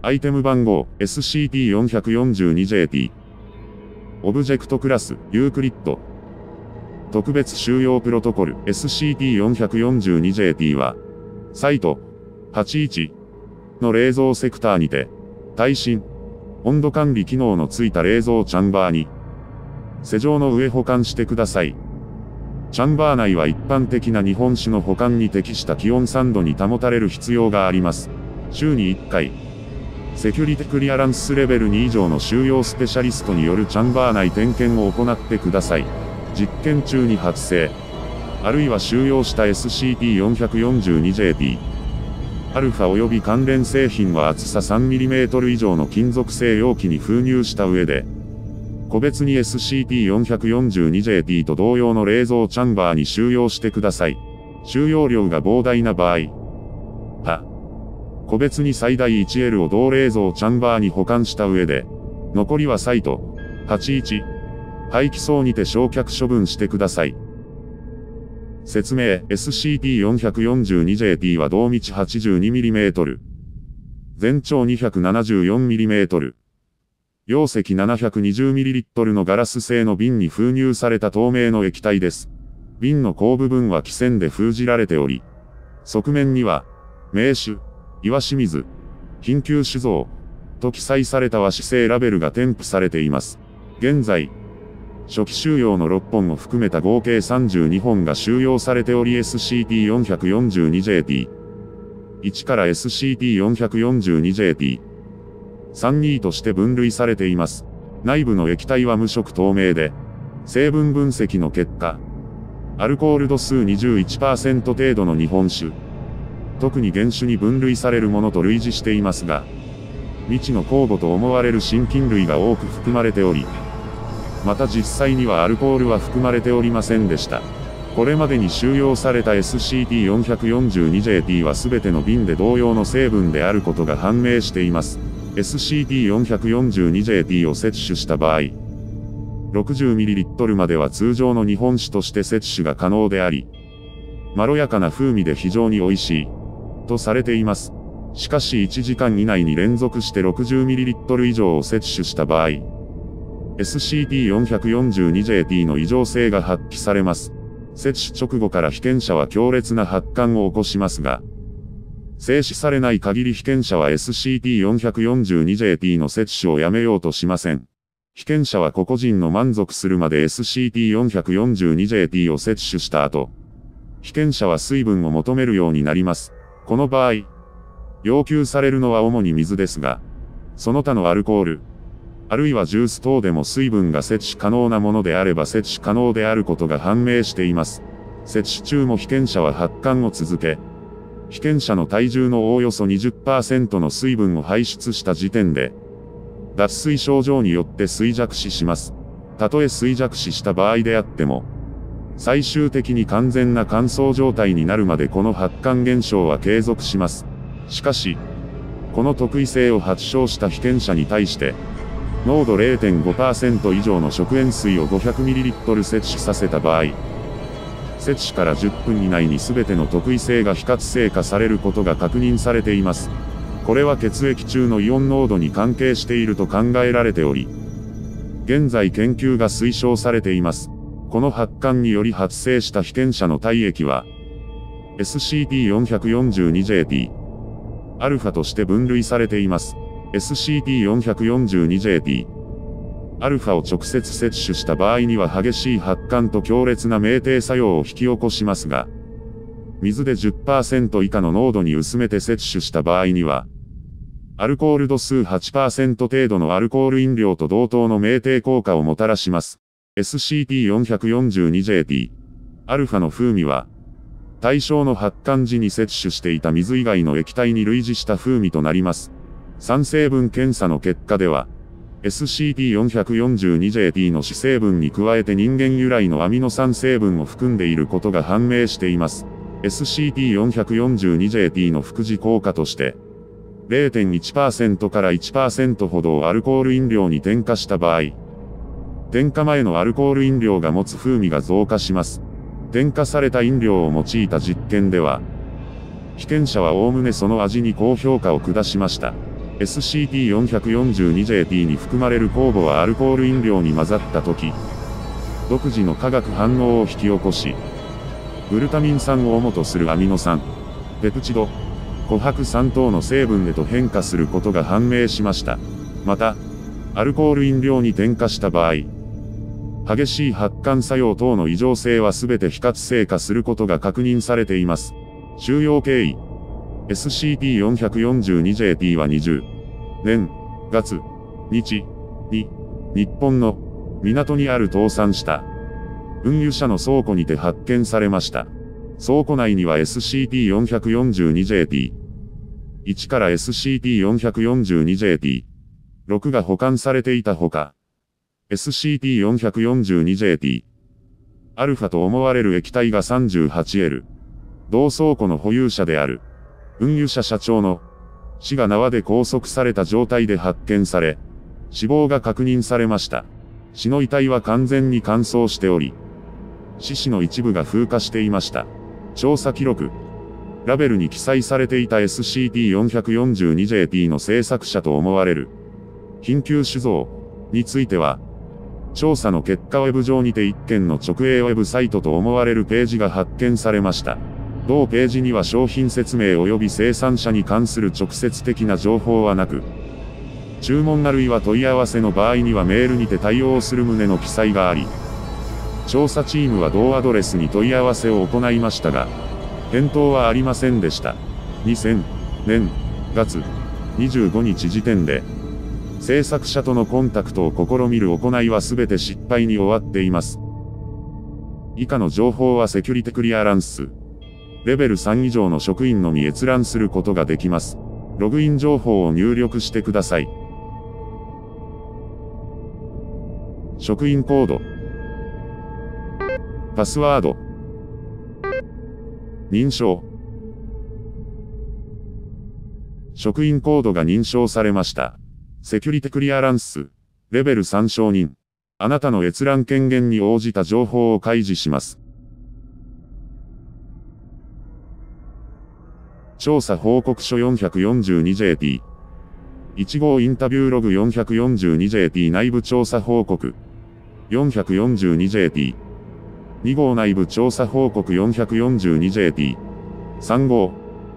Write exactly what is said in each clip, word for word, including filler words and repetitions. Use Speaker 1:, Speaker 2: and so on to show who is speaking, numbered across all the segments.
Speaker 1: アイテム番号 エスシーティーよんひゃくよんじゅうにジェーティー。オブジェクトクラスユークリッド。特別収容プロトコル エスシーティーよんひゃくよんじゅうにジェーティー は、サイトはちじゅういちの冷蔵セクターにて、耐震、温度管理機能のついた冷蔵チャンバーに、施錠の上保管してください。チャンバー内は一般的な日本酒の保管に適した気温さんどに保たれる必要があります。週にいっかい、セキュリティクリアランスレベルに以上の収容スペシャリストによるチャンバー内点検を行ってください。実験中に発生、あるいは収容した エスシーティーよんひゃくよんじゅうにジェーティー。アルファ及び関連製品は厚さ さんミリメートル 以上の金属製容器に封入した上で、個別に エスシーティーよんひゃくよんじゅうにジェーティー と同様の冷蔵チャンバーに収容してください。収容量が膨大な場合は、個別に最大 いちエル を同冷蔵チャンバーに保管した上で、残りはサイトはちじゅういち廃棄槽にて焼却処分してください。説明 エスシーティーよんひゃくよんじゅうにジェーティー は同道 はちじゅうにミリメートル、全長 にひゃくななじゅうよんミリメートル、容積 ななひゃくにじゅうミリリットル のガラス製の瓶に封入された透明の液体です。瓶の後部分は気栓で封じられており、側面には、名酒、岩清水、緊急酒造、と記載された和紙製ラベルが添付されています。現在、初期収容のろっぽんを含めた合計さんじゅうにほんが収容されており エスシーティーよんひゃくよんじゅうにジェーティー。いちから エスシーティーよんひゃくよんじゅうにジェーティー。さん、にとして分類されています。内部の液体は無色透明で、成分分析の結果、アルコール度数 にじゅういちパーセント 程度の日本酒、特に原酒に分類されるものと類似していますが、未知の酵母と思われる真菌類が多く含まれており、また実際にはアルコールは含まれておりませんでした。これまでに収容された エスシーティーよんひゃくよんじゅうにジェーティー はすべての瓶で同様の成分であることが判明しています。エスシーティーよんひゃくよんじゅうにジェーティー を摂取した場合、ろくじゅうミリリットル までは通常の日本酒として摂取が可能であり、まろやかな風味で非常に美味しい、とされています。しかしいちじかん以内に連続して ろくじゅうミリリットル 以上を摂取した場合、エスシーティーよんひゃくよんじゅうにジェーティー の異常性が発揮されます。摂取直後から被験者は強烈な発汗を起こしますが、静止されない限り被験者は エスシーティーよんひゃくよんじゅうにジェーティー の摂取をやめようとしません。被験者は個々人の満足するまで エスシーティーよんひゃくよんじゅうにジェーティー を摂取した後、被験者は水分を求めるようになります。この場合、要求されるのは主に水ですが、その他のアルコール、あるいはジュース等でも水分が摂取可能なものであれば摂取可能であることが判明しています。摂取中も被験者は発汗を続け、被験者の体重のおおよそ にじゅっパーセント の水分を排出した時点で、脱水症状によって衰弱死します。たとえ衰弱死した場合であっても、最終的に完全な乾燥状態になるまでこの発汗現象は継続します。しかし、この特異性を発症した被験者に対して、濃度 れいてんごパーセント 以上の食塩水を ごひゃくミリリットル 摂取させた場合、摂取からじゅっぷん以内に全ての特異性が非活性化されることが確認されています。これは血液中のイオン濃度に関係していると考えられており、現在研究が推奨されています。この発汗により発生した被験者の体液は、エスシーティーよんひゃくよんじゅうにジェーティー、アルファとして分類されています。エスシーティーよんひゃくよんじゅうにジェーティー、アルファを直接摂取した場合には激しい発汗と強烈な酩酊作用を引き起こしますが、水で じゅっパーセント 以下の濃度に薄めて摂取した場合には、アルコール度数 はちパーセント 程度のアルコール飲料と同等の酩酊効果をもたらします。エスシーティーよんひゃくよんじゅうにジェーティー、アルファの風味は、対象の発汗時に摂取していた水以外の液体に類似した風味となります。酸成分検査の結果では、エスシーティーよんひゃくよんじゅうにジェーティー の主成分に加えて人間由来のアミノ酸成分を含んでいることが判明しています。エスシーティーよんひゃくよんじゅうにジェーティー の副次効果として、れいてんいちパーセント から いちパーセント ほどをアルコール飲料に添加した場合、添加前のアルコール飲料が持つ風味が増加します。添加された飲料を用いた実験では、被験者はおおむねその味に高評価を下しました。 エスシーティーよんひゃくよんじゅうにジェーティー に含まれる酵母はアルコール飲料に混ざった時、独自の化学反応を引き起こし、グルタミン酸を主とするアミノ酸、ペプチド、琥珀酸等の成分へと変化することが判明しました。また、アルコール飲料に添加した場合、激しい発汗作用等の異常性はすべて非活性化することが確認されています。収容経緯 エスシーティーよんひゃくよんじゅうにジェーティー はにじゅうねん、月、日に、日本の港にある倒産した運輸車の倉庫にて発見されました。倉庫内には エスシーティーよんひゃくよんじゅうにジェーティーいち から エスシーティーよんひゃくよんじゅうにジェーティーろく が保管されていたほか、エスシーティーよんひゃくよんじゅうにジェーティーアルファと思われる液体が さんじゅうはちエル、同倉庫の保有者である運輸車社長の死が縄で拘束された状態で発見され、死亡が確認されました。死の遺体は完全に乾燥しており、四肢の一部が風化していました。調査記録。ラベルに記載されていた エスシーティーよんひゃくよんじゅうにジェーティー の制作者と思われる緊急酒造については、調査の結果ウェブ上にて一件の直営ウェブサイトと思われるページが発見されました。同ページには商品説明及び生産者に関する直接的な情報はなく、注文あるいは問い合わせの場合にはメールにて対応する旨の記載があり、調査チームは同アドレスに問い合わせを行いましたが、返答はありませんでした。にせんねん月にじゅうごにち時点で、制作者とのコンタクトを試みる行いはすべて失敗に終わっています。以下の情報はセキュリティクリアランス。レベルさん以上の職員のみ閲覧することができます。ログイン情報を入力してください。職員コード。パスワード。認証。職員コードが認証されました。セキュリティクリアランス。レベルさん承認。あなたの閲覧権限に応じた情報を開示します。調査報告書 よんひゃくよんじゅうにジェーティー。いち号インタビューログ よんひゃくよんじゅうにジェーティー 内部調査報告。よんひゃくよんじゅうにジェーティー。に号内部調査報告 よんひゃくよんじゅうにジェーティー。さん号。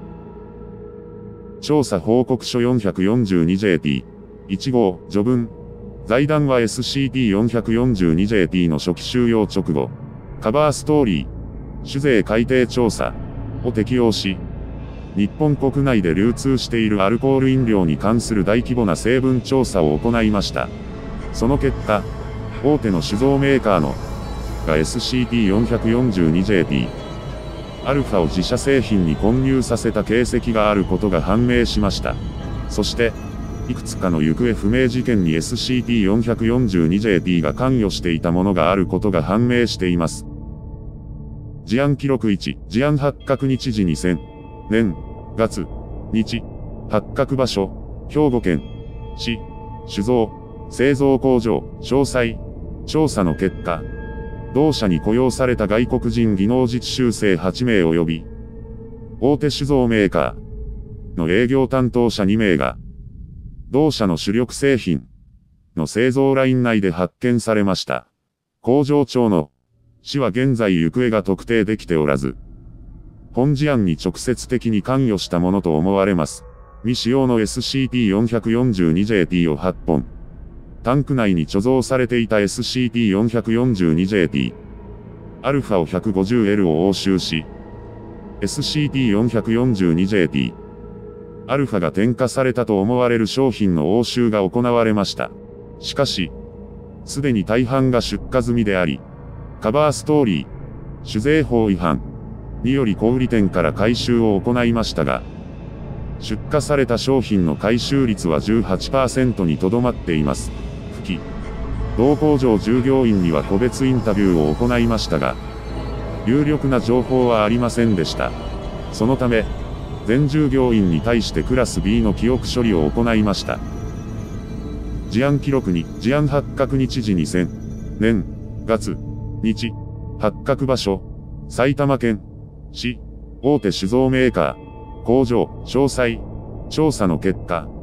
Speaker 1: 調査報告書 よんひゃくよんじゅうにジェーティー。いち号、序文。財団は エスシーティーよんひゃくよんじゅうにジェーティー の初期終了直後、カバーストーリー、酒税改定調査を適用し、日本国内で流通しているアルコール飲料に関する大規模な成分調査を行いました。その結果、大手の酒造メーカーのが エスシーティーよんひゃくよんじゅうにジェーティー アルファを自社製品に混入させた形跡があることが判明しました。そして、いくつかの行方不明事件に エスシーティーよんひゃくよんじゅうにジェーティー が関与していたものがあることが判明しています。事案記録いち、事案発覚日時にせんねん、月、日、発覚場所、兵庫県、市、酒造、製造工場、詳細、調査の結果、同社に雇用された外国人技能実習生はちめい及び、大手酒造メーカーの営業担当者にめいが、同社の主力製品の製造ライン内で発見されました。工場長の死は現在行方が特定できておらず、本事案に直接的に関与したものと思われます。未使用の エスシーティーよんひゃくよんじゅうにジェーティー をはっぽん。タンク内に貯蔵されていた エスシーティーよんひゃくよんじゅうにジェーティー。アルファを ひゃくごじゅうエル を押収し、エスシーティーよんひゃくよんじゅうにジェーティー。アルファが添加されたと思われる商品の押収が行われました。しかし、すでに大半が出荷済みであり、カバーストーリー、酒税法違反により小売店から回収を行いましたが、出荷された商品の回収率は じゅうはちパーセント にとどまっています。付き、同工場従業員には個別インタビューを行いましたが、有力な情報はありませんでした。そのため、全従業員に対してクラス ビー の記憶処理を行いました。事案記録に、事案発覚日時にせんねん、月、日、発覚場所、埼玉県、市、大手酒造メーカー、工場、詳細、調査の結果、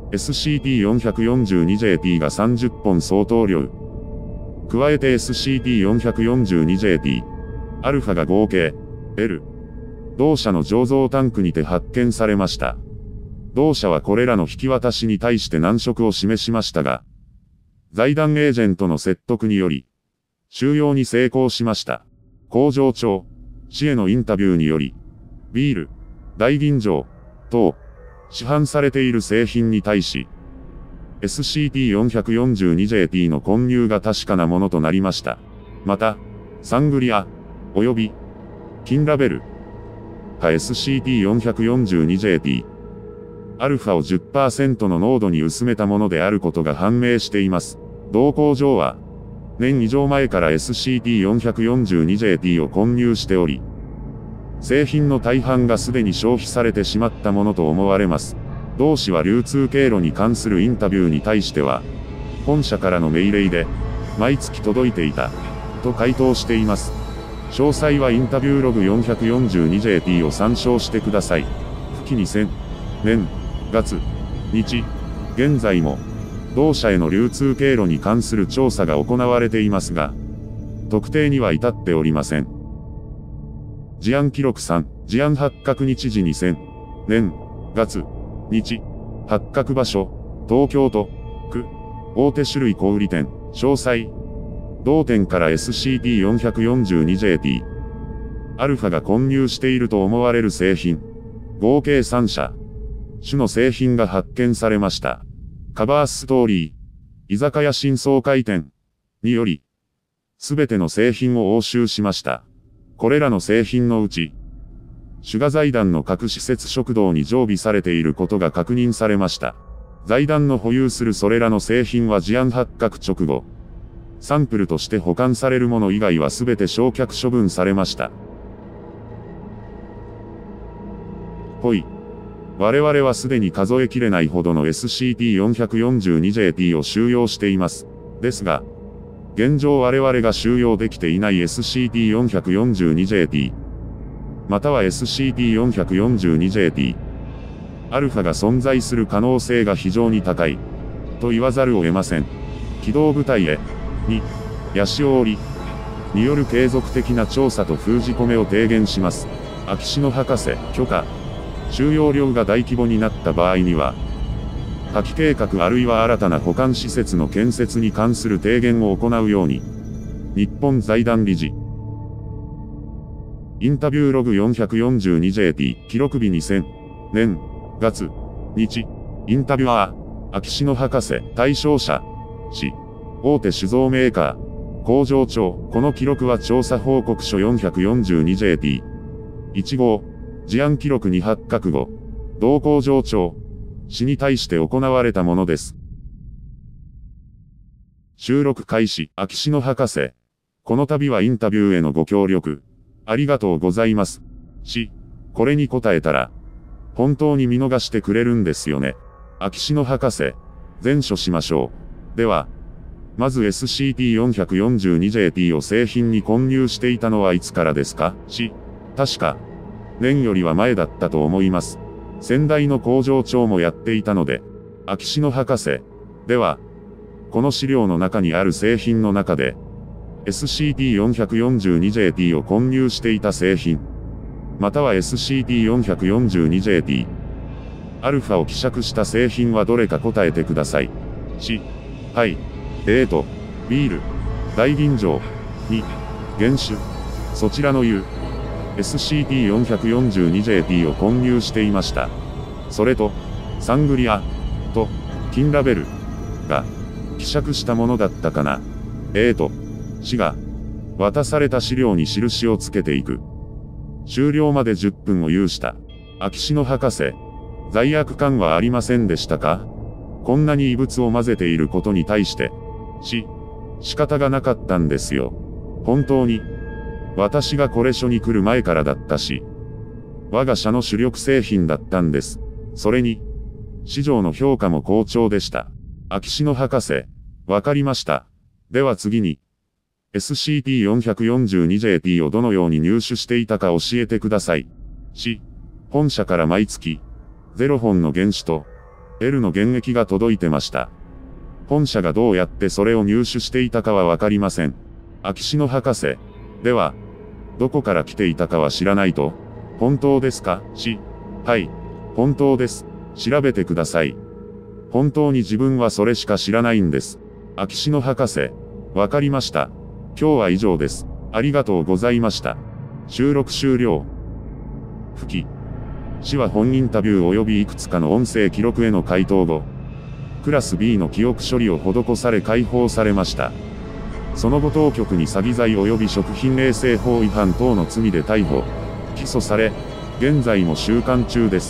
Speaker 1: エスシーティーよんひゃくよんじゅうにジェーティー がさんじゅっぽん相当量。加えて エスシーティーよんひゃくよんじゅうにジェーティー、アルファが合計、L。同社の醸造タンクにて発見されました。同社はこれらの引き渡しに対して難色を示しましたが、財団エージェントの説得により、収容に成功しました。工場長、氏へのインタビューにより、ビール、大吟醸、等、市販されている製品に対し、エスシーティーよんひゃくよんじゅうにジェーティー の混入が確かなものとなりました。また、サングリア、及び、金ラベル、が エスシーティーよんひゃくよんじゅうにジェーティー、アルファを じゅっパーセント の濃度に薄めたものであることが判明しています。同工場は、年以上前から エスシーティーよんひゃくよんじゅうにジェーティー を混入しており、製品の大半がすでに消費されてしまったものと思われます。同氏は流通経路に関するインタビューに対しては、本社からの命令で、毎月届いていた、と回答しています。詳細はインタビューログ よんひゃくよんじゅうにジェーティー を参照してください。付にせんねん、月、日、現在も、同社への流通経路に関する調査が行われていますが、特定には至っておりません。事案記録さん、事案発覚日時にせんねん、月、日、発覚場所、東京都、区、大手種類小売店、詳細。同店から エスシーティーよんひゃくよんじゅうにジェーティー、アルファが混入していると思われる製品、合計さんしゃ、種の製品が発見されました。カバーストーリー、居酒屋新総会店により、すべての製品を押収しました。これらの製品のうち、シュガ財団の各施設食堂に常備されていることが確認されました。財団の保有するそれらの製品は事案発覚直後、サンプルとして保管されるもの以外はすべて焼却処分されました。ほい。我々はすでに数えきれないほどの エスシーティーよんひゃくよんじゅうにジェーティー を収容しています。ですが、現状我々が収容できていない エスシーティーよんひゃくよんじゅうにジェーティー、または エスシーティーよんひゃくよんじゅうにジェーティー、アルファが存在する可能性が非常に高い、と言わざるを得ません。機動部隊へ、に、ヤシオオリによる継続的な調査と封じ込めを提言します。秋篠博士、許可。収容量が大規模になった場合には、破棄計画あるいは新たな保管施設の建設に関する提言を行うように、日本財団理事。インタビューログ よんひゃくよんじゅうにジェーティー、記録日にせんねん、月、日、インタビュアー、秋篠博士、対象者、氏、大手酒造メーカー、工場長、この記録は調査報告書 よんひゃくよんじゅうにジェーティー、いち号、事案記録に発覚後、同工場長、氏に対して行われたものです。収録開始、秋篠博士。この度はインタビューへのご協力、ありがとうございます。し、これに答えたら、本当に見逃してくれるんですよね。秋篠博士、前処しましょう。では、まず エスシーティーよんひゃくよんじゅうにジェーティー を製品に混入していたのはいつからですか？し、確か、年よりは前だったと思います。先代の工場長もやっていたので、秋篠博士。では、この資料の中にある製品の中で、エスシーティーよんひゃくよんじゅうにジェーティー を混入していた製品、または エスシーティーよんひゃくよんじゅうにジェーティー、アルファを希釈した製品はどれか答えてください。し、はい、えーと、ビール、大吟醸、に、原酒、そちらの言う、エスシーティーよんひゃくよんじゅうにジェーティー を混入していました。それと、サングリア、と、金ラベル、が、希釈したものだったかな。えーと、氏が、渡された資料に印をつけていく。終了までじゅっぷんを有した。秋篠博士、罪悪感はありませんでしたか？こんなに異物を混ぜていることに対して、し、仕方がなかったんですよ。本当に。私がこれ所に来る前からだったし、我が社の主力製品だったんです。それに、市場の評価も好調でした。秋篠博士、わかりました。では次に、エスシーティーよんひゃくよんじゅうにジェーティー をどのように入手していたか教えてください。し、本社から毎月、ゼロほんの原酒と、 L の現役が届いてました。本社がどうやってそれを入手していたかはわかりません。秋篠博士。では、どこから来ていたかは知らないと？本当ですか？し、はい。本当です。調べてください。本当に自分はそれしか知らないんです。秋篠博士。わかりました。今日は以上です。ありがとうございました。収録終了。付記。氏は本インタビュー及びいくつかの音声記録への回答後、クラス B の記憶処理を施され解放されました。その後当局に詐欺罪及び食品衛生法違反等の罪で逮捕、起訴され、現在も収監中です。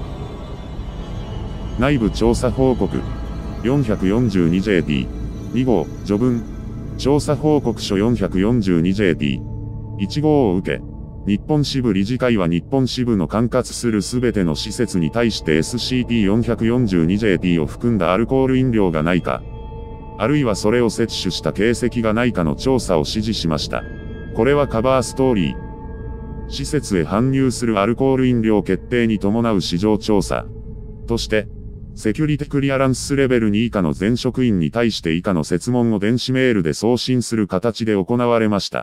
Speaker 1: 内部調査報告 よんひゃくよんじゅうにジェーティーに 号序文調査報告書 よんひゃくよんじゅうにジェーティーいち 号を受け、日本支部理事会は日本支部の管轄するすべての施設に対して エスシーティーよんひゃくよんじゅうにジェーティー を含んだアルコール飲料がないか、あるいはそれを摂取した形跡がないかの調査を指示しました。これはカバーストーリー。施設へ搬入するアルコール飲料決定に伴う市場調査。として、セキュリティクリアランスレベルに以下の全職員に対して以下の設問を電子メールで送信する形で行われました。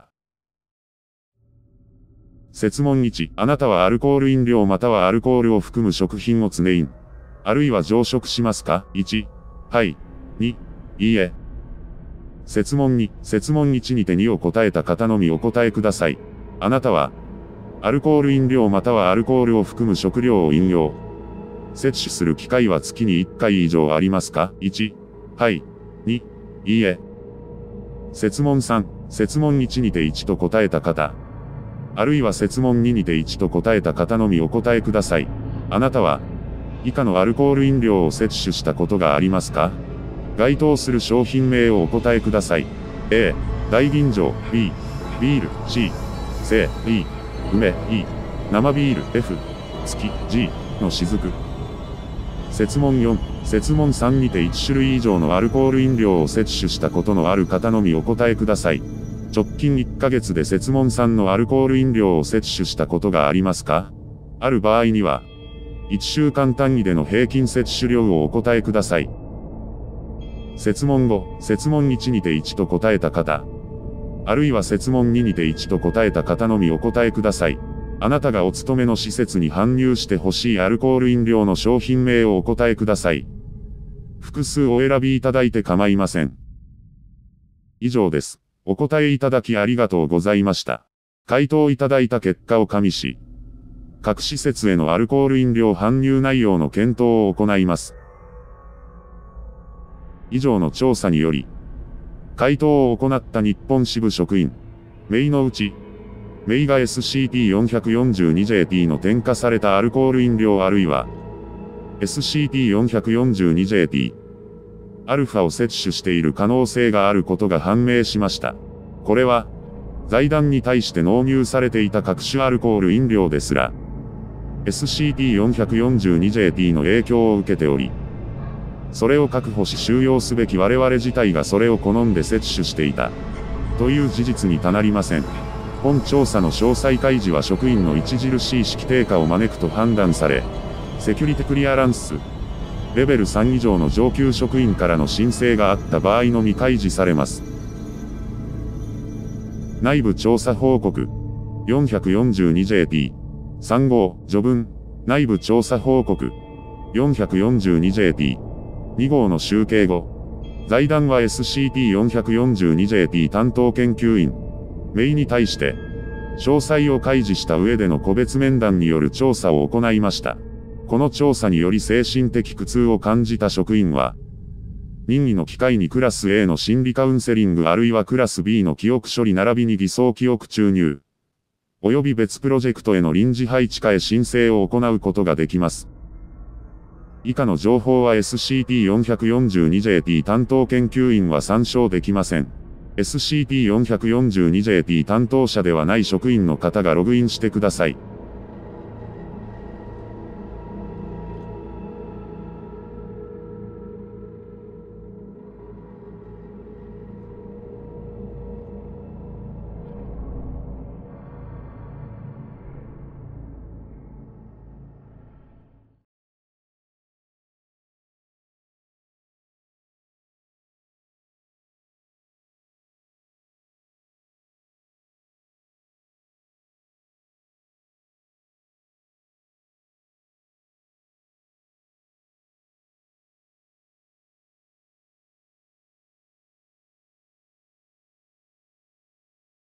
Speaker 1: 設問いち、あなたはアルコール飲料またはアルコールを含む食品を常飲、あるいは常食しますか？ いち、はい。に、いいえ。設問に、設問いちにてにを答えた方のみお答えください。あなたは、アルコール飲料またはアルコールを含む食料を飲用、摂取する機会は月にいっかい以上ありますか？ いち、はい。に、いいえ。設問さん、設問いちにていちと答えた方、あるいは設問ににていちと答えた方のみお答えください。あなたは、以下のアルコール飲料を摂取したことがありますか？該当する商品名をお答えください。A、大吟醸、B、ビール、C、C、E、梅、E、生ビール、F、月、G、の雫。設問よん、設問さんにていち種類以上のアルコール飲料を摂取したことのある方のみお答えください。直近いっかげつで設問さんのアルコール飲料を摂取したことがありますか？ある場合には、いっしゅうかん単位での平均摂取量をお答えください。設問ご、設問いちにていちと答えた方、あるいは設問ににていちと答えた方のみお答えください。あなたがお勤めの施設に搬入してほしいアルコール飲料の商品名をお答えください。複数お選びいただいて構いません。以上です。お答えいただきありがとうございました。回答いただいた結果を加味し、各施設へのアルコール飲料搬入内容の検討を行います。以上の調査により、回答を行った日本支部職員、名のうち、名が エスシーティーよんひゃくよんじゅうにジェーティー の添加されたアルコール飲料あるいは、エスシーティーよんひゃくよんじゅうにジェーティー、アルファを摂取している可能性があることが判明しました。これは、財団に対して納入されていた各種アルコール飲料ですら、エスシーティーよんひゃくよんじゅうにジェーティー の影響を受けており、それを確保し収容すべき我々自体がそれを好んで摂取していた、という事実に他なりません。本調査の詳細開示は職員の著しい士気低下を招くと判断され、セキュリティクリアランス、レベルさん以上の上級職員からの申請があった場合のみ開示されます。内部調査報告 よんひゃくよんじゅうにジェーティーさん 号序文内部調査報告 よんひゃくよんじゅうにジェーティーに 号の集計後、財団は エスシーティーよんひゃくよんじゅうにジェーティー 担当研究員、名に対して、詳細を開示した上での個別面談による調査を行いました。この調査により精神的苦痛を感じた職員は、任意の機会にクラス A の心理カウンセリングあるいはクラス B の記憶処理並びに偽装記憶注入、及び別プロジェクトへの臨時配置化へ申請を行うことができます。以下の情報は エスシーティーよんひゃくよんじゅうにジェーティー 担当研究員は参照できません。エスシーティーよんひゃくよんじゅうにジェーティー 担当者ではない職員の方がログインしてください。